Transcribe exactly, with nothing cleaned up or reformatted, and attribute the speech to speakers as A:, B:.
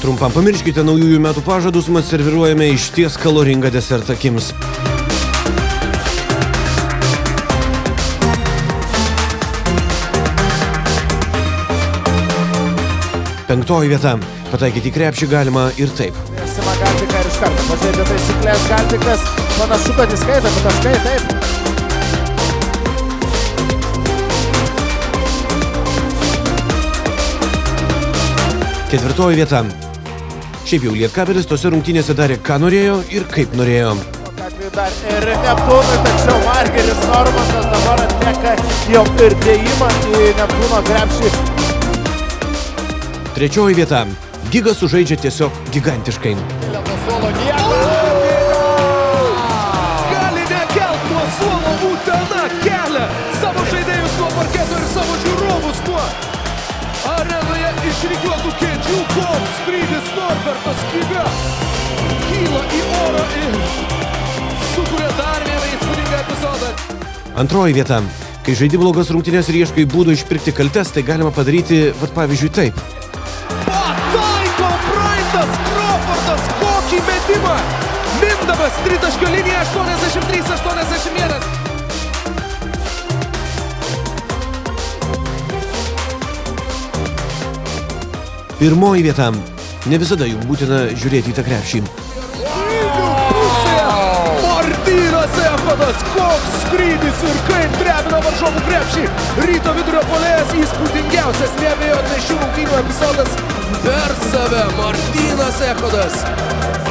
A: trumpam pamirškite naujųjų metų pažadus, mat serviruojame išties kaloringą desertą akims. Penktoji vieta. Pataikyti į krepšį galima ir taip.
B: Sima Galdiką ir iš karto pažaidžia taisyklės. Galdikas panašu, kad įskaita, bet taškai taip.
A: Ketvirtoji vieta. Šiaip jau Lietkabelis tose rungtynėse darė, ką norėjo ir kaip norėjo.
B: Atveju dar ir Neptūnui, tačiau Margeris Normantas dabar atlieka jau ir dėjimą į Neptūno krepšį.
A: Trečioji vieta. Gigas sužaidžia tiesiog gigantiškai.
C: Gali nekelt nuo suolo, Utena kelia savo žaidėjus nuo parketo ir savo žiūrovus nuo arenoje išrikiuotų kėdžių. Koks skrydis Norbertas Giga kyla į orą ir sukuria dar vieną įspūdingą epizodą.
A: Antroji vieta. Kai žaidi blogas rungtynės ir ieškai būdų išpirkti kaltes, tai galima padaryti, vat pavyzdžiui, taip.
C: Pataiko Braintas Crawfordas, kokį metimą! Mindamas tritaškio liniją aštuoniasdešimt trys aštuoniasdešimt vienas.
A: Pirmoji vieta. Ne visada jums būtina žiūrėti į tą krepšį.
C: Martynas Echodas, koks skrydis ir kaip drebina varžovų krepšį. Ryto vidurio puolėjas įspūdingiausias neabejotinai šių rungtynių epizodas per save. Martynas Echodas.